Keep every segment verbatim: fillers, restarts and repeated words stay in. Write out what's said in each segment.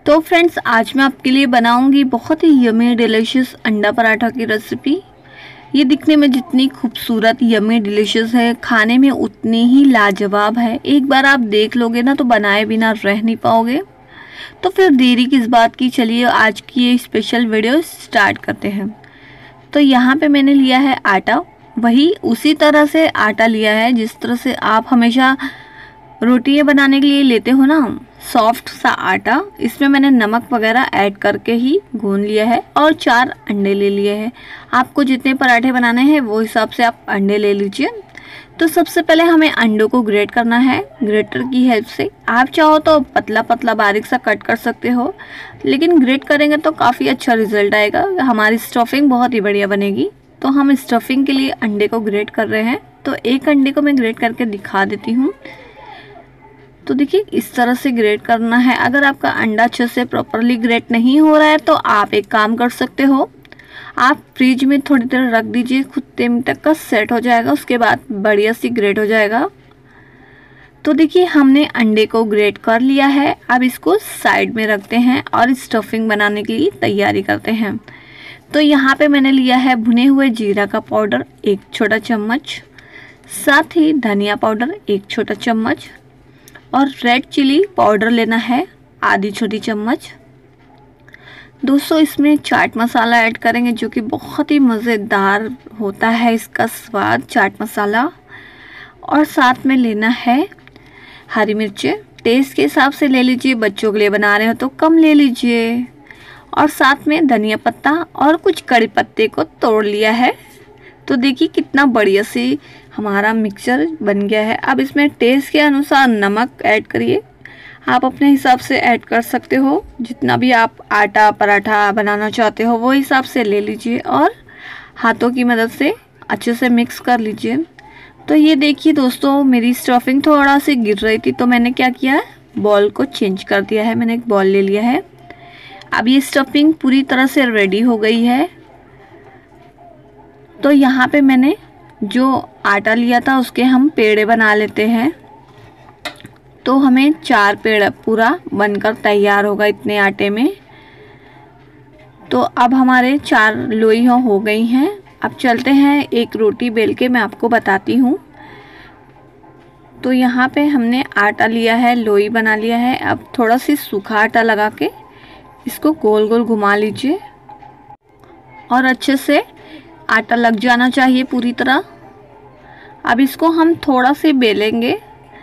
तो फ्रेंड्स, आज मैं आपके लिए बनाऊंगी बहुत ही यमी डिलीशियस अंडा पराठा की रेसिपी। ये दिखने में जितनी खूबसूरत यमी डिलीशियस है, खाने में उतनी ही लाजवाब है। एक बार आप देख लोगे ना तो बनाए बिना रह नहीं पाओगे। तो फिर देरी किस बात की, चलिए आज की ये स्पेशल वीडियो स्टार्ट करते हैं। तो यहाँ पे मैंने लिया है आटा, वही उसी तरह से आटा लिया है जिस तरह से आप हमेशा रोटियां बनाने के लिए लेते हो ना, सॉफ्ट सा आटा। इसमें मैंने नमक वगैरह ऐड करके ही गूंद लिया है और चार अंडे ले लिए हैं। आपको जितने पराठे बनाने हैं वो हिसाब से आप अंडे ले लीजिए। तो सबसे पहले हमें अंडों को ग्रेट करना है ग्रेटर की हेल्प से। आप चाहो तो पतला पतला बारीक सा कट कर सकते हो, लेकिन ग्रेट करेंगे तो काफ़ी अच्छा रिजल्ट आएगा। हमारी स्टफिंग बहुत ही बढ़िया बनेगी। तो हम स्टफिंग के लिए अंडे को ग्रेट कर रहे हैं। तो एक अंडे को मैं ग्रेट करके दिखा देती हूँ। तो देखिए इस तरह से ग्रेट करना है। अगर आपका अंडा अच्छे से प्रॉपरली ग्रेट नहीं हो रहा है तो आप एक काम कर सकते हो, आप फ्रिज में थोड़ी देर रख दीजिए, खुद टाइम तक का सेट हो जाएगा, उसके बाद बढ़िया सी ग्रेट हो जाएगा। तो देखिए हमने अंडे को ग्रेट कर लिया है। अब इसको साइड में रखते हैं और स्टफिंग बनाने की तैयारी करते हैं। तो यहाँ पे मैंने लिया है भुने हुए जीरा का पाउडर एक छोटा चम्मच, साथ ही धनिया पाउडर एक छोटा चम्मच और रेड चिली पाउडर लेना है आधी छोटी चम्मच। दोस्तों इसमें चाट मसाला ऐड करेंगे जो कि बहुत ही मज़ेदार होता है इसका स्वाद, चाट मसाला। और साथ में लेना है हरी मिर्चें, टेस्ट के हिसाब से ले लीजिए, बच्चों के लिए बना रहे हो तो कम ले लीजिए। और साथ में धनिया पत्ता और कुछ कड़ी पत्ते को तोड़ लिया है। तो देखिए कितना बढ़िया सी हमारा मिक्सचर बन गया है। अब इसमें टेस्ट के अनुसार नमक ऐड करिए, आप अपने हिसाब से ऐड कर सकते हो। जितना भी आप आटा पराठा बनाना चाहते हो वो हिसाब से ले लीजिए और हाथों की मदद से अच्छे से मिक्स कर लीजिए। तो ये देखिए दोस्तों, मेरी स्टफिंग थोड़ा सी गिर रही थी तो मैंने क्या किया है, बॉल को चेंज कर दिया है। मैंने एक बॉल ले लिया है। अब ये स्टफिंग पूरी तरह से रेडी हो गई है। तो यहाँ पे मैंने जो आटा लिया था उसके हम पेड़े बना लेते हैं। तो हमें चार पेड़ पूरा बनकर तैयार होगा इतने आटे में। तो अब हमारे चार लोइयाँ हो गई हैं। अब चलते हैं एक रोटी बेल के मैं आपको बताती हूँ। तो यहाँ पे हमने आटा लिया है, लोई बना लिया है। अब थोड़ा सी सूखा आटा लगा के इसको गोल गोल घुमा लीजिए और अच्छे से आटा लग जाना चाहिए पूरी तरह। अब इसको हम थोड़ा से बेलेंगे।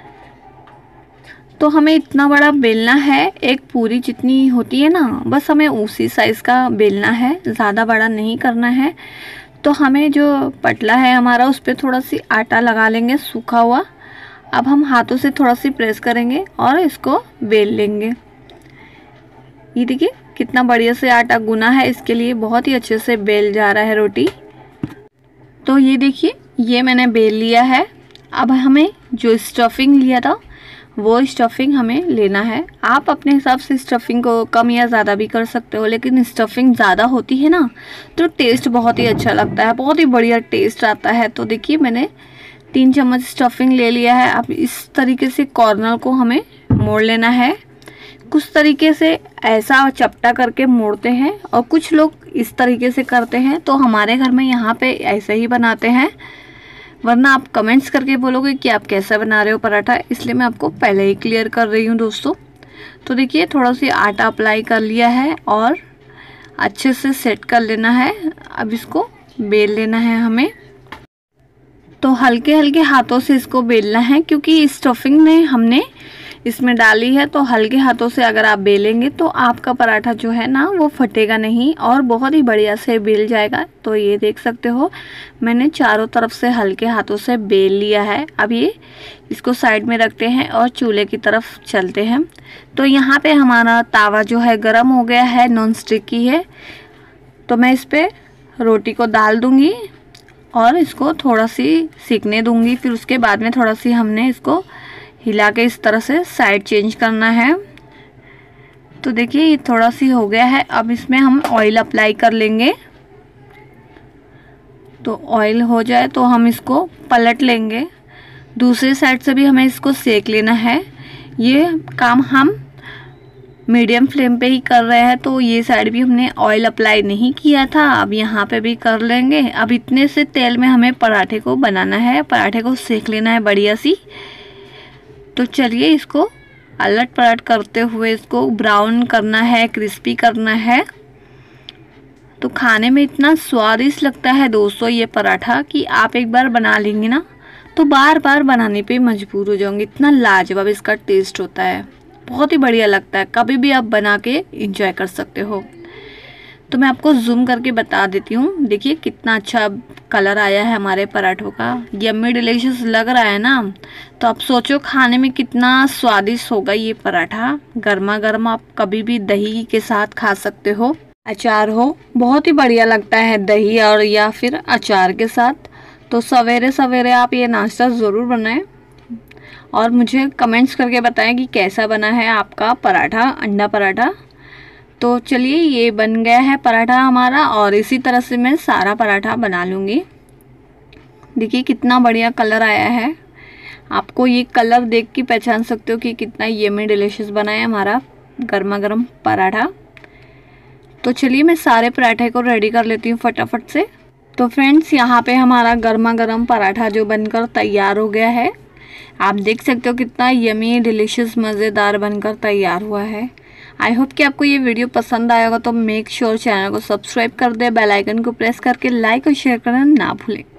तो हमें इतना बड़ा बेलना है, एक पूरी जितनी होती है ना, बस हमें उसी साइज़ का बेलना है, ज़्यादा बड़ा नहीं करना है। तो हमें जो पटला है हमारा उस पर थोड़ा सी आटा लगा लेंगे सूखा हुआ। अब हम हाथों से थोड़ा सी प्रेस करेंगे और इसको बेल लेंगे। ये देखिए कितना बढ़िया से आटा गुना है, इसके लिए बहुत ही अच्छे से बेल जा रहा है रोटी। तो ये देखिए ये मैंने बेल लिया है। अब हमें जो स्टफिंग लिया था वो स्टफिंग हमें लेना है। आप अपने हिसाब से स्टफिंग को कम या ज़्यादा भी कर सकते हो, लेकिन स्टफिंग ज़्यादा होती है ना तो टेस्ट बहुत ही अच्छा लगता है, बहुत ही बढ़िया टेस्ट आता है। तो देखिए मैंने तीन चम्मच स्टफिंग ले लिया है। अब इस तरीके से कॉर्नर को हमें मोड़ लेना है। कुछ तरीके से ऐसा चपटा करके मोड़ते हैं और कुछ लोग इस तरीके से करते हैं। तो हमारे घर में यहाँ पे ऐसे ही बनाते हैं, वरना आप कमेंट्स करके बोलोगे कि आप कैसे बना रहे हो पराठा, इसलिए मैं आपको पहले ही क्लियर कर रही हूँ दोस्तों। तो देखिए थोड़ा सी आटा अप्लाई कर लिया है और अच्छे से सेट कर लेना है। अब इसको बेल लेना है हमें। तो हल्के हल्के हाथों से इसको बेलना है, क्योंकि स्टफिंग में हमने इसमें डाली है। तो हल्के हाथों से अगर आप बेलेंगे तो आपका पराठा जो है ना वो फटेगा नहीं और बहुत ही बढ़िया से बेल जाएगा। तो ये देख सकते हो मैंने चारों तरफ से हल्के हाथों से बेल लिया है। अब ये इसको साइड में रखते हैं और चूल्हे की तरफ चलते हैं। तो यहाँ पे हमारा तावा जो है गर्म हो गया है, नॉन स्टिक की है। तो मैं इस पर रोटी को डाल दूँगी और इसको थोड़ा सी सेकने दूँगी। फिर उसके बाद में थोड़ा सी हमने इसको हिला के इस तरह से साइड चेंज करना है। तो देखिए ये थोड़ा सी हो गया है। अब इसमें हम ऑयल अप्लाई कर लेंगे। तो ऑयल हो जाए तो हम इसको पलट लेंगे। दूसरी साइड से भी हमें इसको सेक लेना है। ये काम हम मीडियम फ्लेम पे ही कर रहे हैं। तो ये साइड भी हमने ऑयल अप्लाई नहीं किया था, अब यहाँ पे भी कर लेंगे। अब इतने से तेल में हमें पराठे को बनाना है, पराठे को सेक लेना है बढ़िया सी। तो चलिए इसको अलट पलट करते हुए इसको ब्राउन करना है, क्रिस्पी करना है। तो खाने में इतना स्वादिष्ट लगता है दोस्तों ये पराठा कि आप एक बार बना लेंगे ना तो बार बार बनाने पे मजबूर हो जाओगे। इतना लाजवाब इसका टेस्ट होता है, बहुत ही बढ़िया लगता है। कभी भी आप बना के इंजॉय कर सकते हो। तो मैं आपको जूम करके बता देती हूँ। देखिए कितना अच्छा कलर आया है हमारे पराठों का, यम्मी डिलीशियस लग रहा है ना। तो आप सोचो खाने में कितना स्वादिष्ट होगा ये पराठा। गर्मा गर्म आप कभी भी दही के साथ खा सकते हो, अचार हो, बहुत ही बढ़िया लगता है दही और या फिर अचार के साथ। तो सवेरे सवेरे आप ये नाश्ता ज़रूर बनाएं और मुझे कमेंट्स करके बताएं कि कैसा बना है आपका पराठा, अंडा पराठा। तो चलिए ये बन गया है पराठा हमारा और इसी तरह से मैं सारा पराठा बना लूँगी। देखिए कितना बढ़िया कलर आया है, आपको ये कलर देख के पहचान सकते हो कि कितना यम्मी डिलीशियस बना है हमारा गर्मा गर्म पराठा। तो चलिए मैं सारे पराठे को रेडी कर लेती हूँ फटाफट से। तो फ्रेंड्स यहाँ पे हमारा गर्मा गर्म पराठा जो बनकर तैयार हो गया है, आप देख सकते हो कितना यमी डिलीशियस मज़ेदार बनकर तैयार हुआ है। आई होप कि आपको ये वीडियो पसंद आएगा। तो मेक श्योर चैनल को सब्सक्राइब कर दे, बेल आइकन को प्रेस करके लाइक और शेयर करना ना भूलें।